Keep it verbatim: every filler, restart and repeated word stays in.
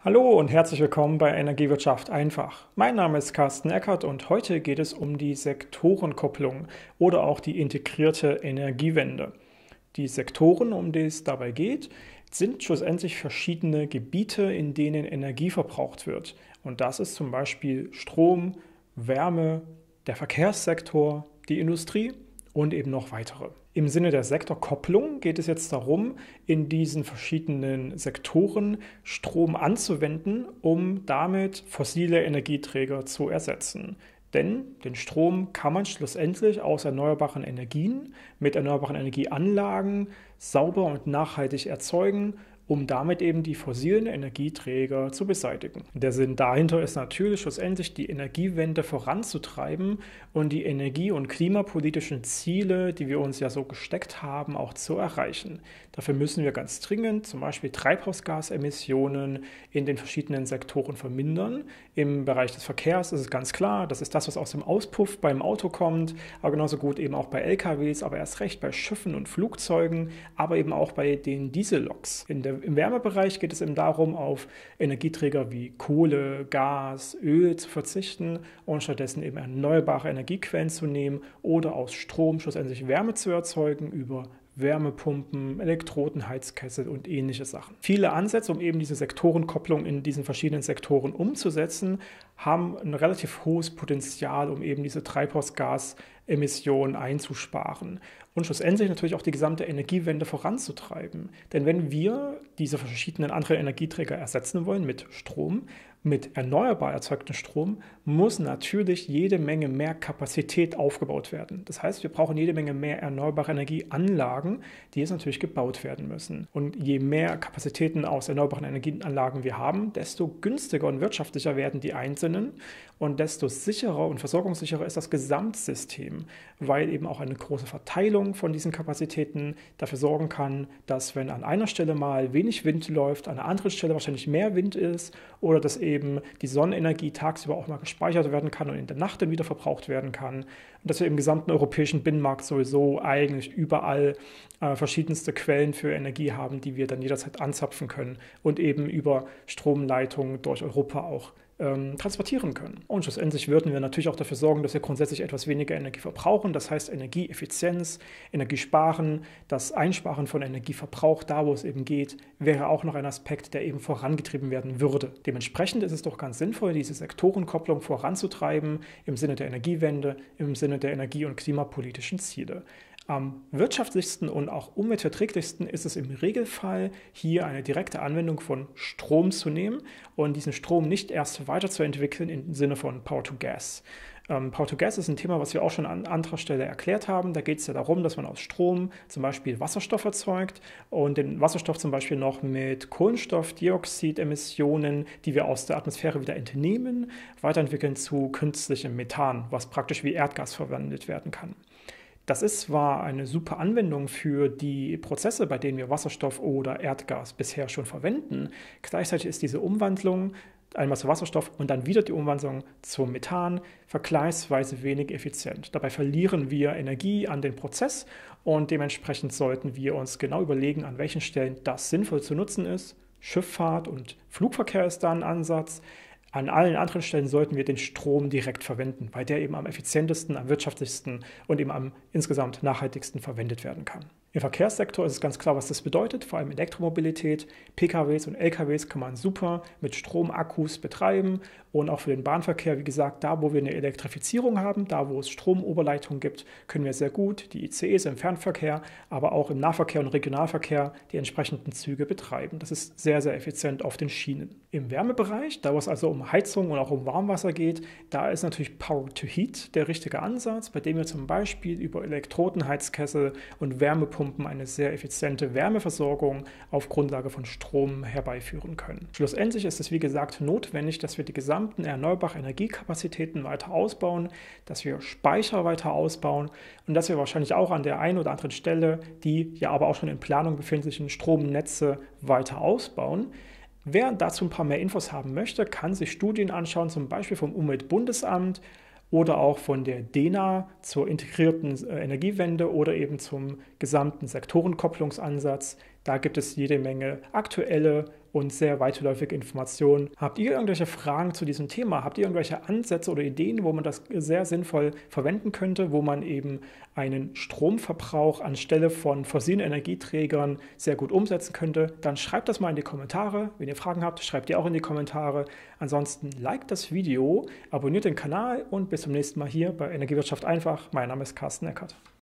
Hallo und herzlich willkommen bei Energiewirtschaft einfach. Mein Name ist Carsten Eckert und heute geht es um die Sektorenkopplung oder auch die integrierte Energiewende. Die Sektoren, um die es dabei geht, sind schlussendlich verschiedene Gebiete, in denen Energie verbraucht wird. Und das ist zum Beispiel Strom, Wärme, der Verkehrssektor, die Industrie und eben noch weitere. Im Sinne der Sektorkopplung geht es jetzt darum, in diesen verschiedenen Sektoren Strom anzuwenden, um damit fossile Energieträger zu ersetzen. Denn den Strom kann man schlussendlich aus erneuerbaren Energien mit erneuerbaren Energieanlagen sauber und nachhaltig erzeugen, um damit eben die fossilen Energieträger zu beseitigen. Der Sinn dahinter ist natürlich schlussendlich die Energiewende voranzutreiben und die energie- und klimapolitischen Ziele, die wir uns ja so gesteckt haben, auch zu erreichen. Dafür müssen wir ganz dringend zum Beispiel Treibhausgasemissionen in den verschiedenen Sektoren vermindern. Im Bereich des Verkehrs ist es ganz klar, das ist das, was aus dem Auspuff beim Auto kommt, aber genauso gut eben auch bei L K Ws, aber erst recht bei Schiffen und Flugzeugen, aber eben auch bei den Dieselloks. In der Im Wärmebereich geht es eben darum, auf Energieträger wie Kohle, Gas, Öl zu verzichten und stattdessen eben erneuerbare Energiequellen zu nehmen oder aus Strom schlussendlich Wärme zu erzeugen über Wärmepumpen, Elektrodenheizkessel und ähnliche Sachen. Viele Ansätze, um eben diese Sektorenkopplung in diesen verschiedenen Sektoren umzusetzen, haben ein relativ hohes Potenzial, um eben diese Treibhausgasemissionen einzusparen und schlussendlich natürlich auch die gesamte Energiewende voranzutreiben. Denn wenn wir diese verschiedenen anderen Energieträger ersetzen wollen mit Strom, mit erneuerbar erzeugtem Strom, muss natürlich jede Menge mehr Kapazität aufgebaut werden. Das heißt, wir brauchen jede Menge mehr erneuerbare Energieanlagen, die jetzt natürlich gebaut werden müssen. Und je mehr Kapazitäten aus erneuerbaren Energieanlagen wir haben, desto günstiger und wirtschaftlicher werden die einzelnen und desto sicherer und versorgungssicherer ist das Gesamtsystem, weil eben auch eine große Verteilung von diesen Kapazitäten dafür sorgen kann, dass wenn an einer Stelle mal wenig Wind läuft, an einer anderen Stelle wahrscheinlich mehr Wind ist oder dass eben die Sonnenenergie tagsüber auch mal gespeichert werden kann und in der Nacht dann wieder verbraucht werden kann. Und dass wir im gesamten europäischen Binnenmarkt sowieso eigentlich überall äh, verschiedenste Quellen für Energie haben, die wir dann jederzeit anzapfen können und eben über Stromleitungen durch Europa auch ähm, transportieren können. Und schlussendlich würden wir natürlich auch dafür sorgen, dass wir grundsätzlich etwas weniger Energie verbrauchen. Das heißt Energieeffizienz, Energiesparen, das Einsparen von Energieverbrauch, da wo es eben geht, wäre auch noch ein Aspekt, der eben vorangetrieben werden würde. Dementsprechend ist es doch ganz sinnvoll, diese Sektorenkopplung voranzutreiben im Sinne der Energiewende, im Sinne der energie- und klimapolitischen Ziele. Am wirtschaftlichsten und auch umweltverträglichsten ist es im Regelfall, hier eine direkte Anwendung von Strom zu nehmen und diesen Strom nicht erst weiterzuentwickeln im Sinne von Power to Gas. Ähm, Power to Gas ist ein Thema, was wir auch schon an anderer Stelle erklärt haben. Da geht es ja darum, dass man aus Strom zum Beispiel Wasserstoff erzeugt und den Wasserstoff zum Beispiel noch mit Kohlenstoffdioxidemissionen, die wir aus der Atmosphäre wieder entnehmen, weiterentwickeln zu künstlichem Methan, was praktisch wie Erdgas verwendet werden kann. Das ist zwar eine super Anwendung für die Prozesse, bei denen wir Wasserstoff oder Erdgas bisher schon verwenden. Gleichzeitig ist diese Umwandlung einmal zu Wasserstoff und dann wieder die Umwandlung zum Methan vergleichsweise wenig effizient. Dabei verlieren wir Energie an den Prozess und dementsprechend sollten wir uns genau überlegen, an welchen Stellen das sinnvoll zu nutzen ist. Schifffahrt und Flugverkehr ist da ein Ansatz. An allen anderen Stellen sollten wir den Strom direkt verwenden, weil der eben am effizientesten, am wirtschaftlichsten und eben am insgesamt nachhaltigsten verwendet werden kann. Im Verkehrssektor ist es ganz klar, was das bedeutet, vor allem Elektromobilität. P K Ws und L K Ws kann man super mit Stromakkus betreiben und auch für den Bahnverkehr, wie gesagt, da wo wir eine Elektrifizierung haben, da wo es Stromoberleitungen gibt, können wir sehr gut die I C Es im Fernverkehr, aber auch im Nahverkehr und Regionalverkehr die entsprechenden Züge betreiben. Das ist sehr, sehr effizient auf den Schienen. Im Wärmebereich, da wo es also um Heizung und auch um Warmwasser geht, da ist natürlich Power to Heat der richtige Ansatz, bei dem wir zum Beispiel über Elektrodenheizkessel und Wärmepumpen eine sehr effiziente Wärmeversorgung auf Grundlage von Strom herbeiführen können. Schlussendlich ist es, wie gesagt, notwendig, dass wir die gesamten erneuerbaren Energiekapazitäten weiter ausbauen, dass wir Speicher weiter ausbauen und dass wir wahrscheinlich auch an der einen oder anderen Stelle die ja aber auch schon in Planung befindlichen Stromnetze weiter ausbauen. Wer dazu ein paar mehr Infos haben möchte, kann sich Studien anschauen, zum Beispiel vom Umweltbundesamt oder auch von der D E N A zur integrierten Energiewende oder eben zum gesamten Sektorenkopplungsansatz. Da gibt es jede Menge aktuelle und sehr weitläufige Informationen. Habt ihr irgendwelche Fragen zu diesem Thema? Habt ihr irgendwelche Ansätze oder Ideen, wo man das sehr sinnvoll verwenden könnte, wo man eben einen Stromverbrauch anstelle von fossilen Energieträgern sehr gut umsetzen könnte? Dann schreibt das mal in die Kommentare. Wenn ihr Fragen habt, schreibt ihr auch in die Kommentare. Ansonsten liked das Video, abonniert den Kanal und bis zum nächsten Mal hier bei Energiewirtschaft einfach. Mein Name ist Carsten Eckert.